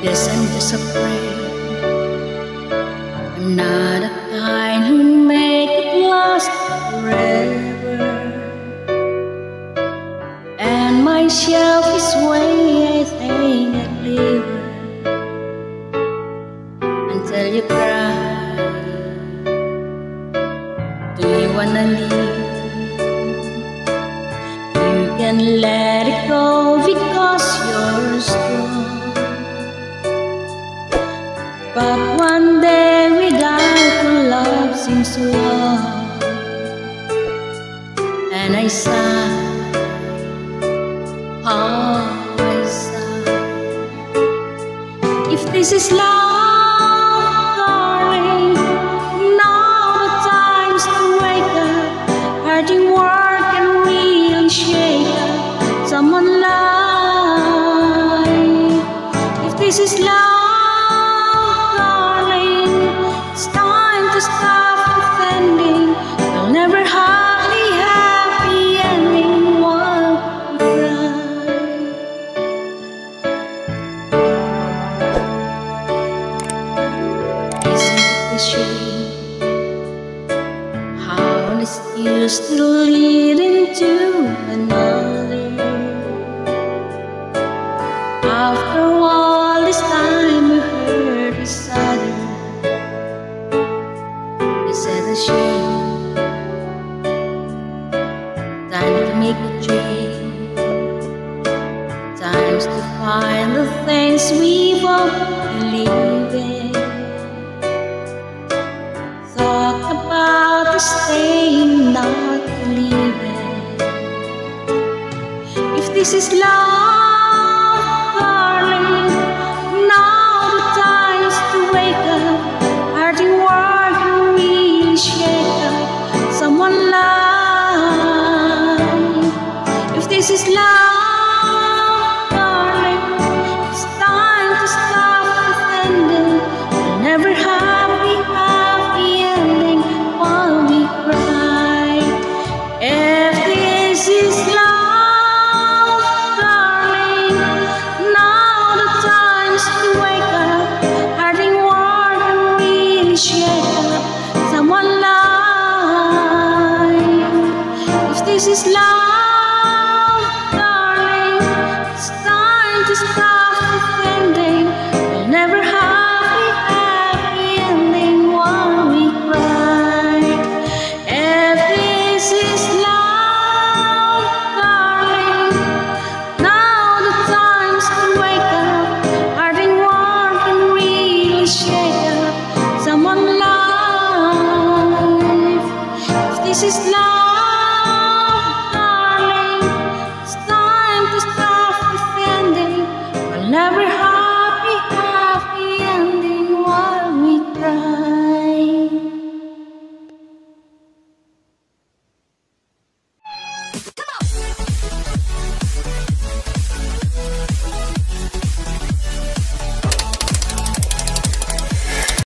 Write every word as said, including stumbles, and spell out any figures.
Guess I'm just afraid I'm not the kind who make it last forever. And my selfish way, I think I'd leave her until you cry. Do you wanna leave? You can let it go because you're strong. But one day without your love seems so long. And I sigh, oh, I sigh. If this is love, darling, now the time's to wake up. Hard work and really shake up someone's life. If this is love, how this used to lead into another. After all this time we hurt each other. Is that a shame? Time to make a change. Times to find the things we both believe in. Talk about the staying, not leaving. If this is love, darling, now the time's to wake up. Hard work and really shake up someone's life. If this is love, darling, it's time to stop pretending we'll never have. This is love, darling. It's time to stop pretending we'll never have a happy ending while we cry. If this is love, darling, now the time's to wake up. Hard work and really shake up someone's life. If this is love,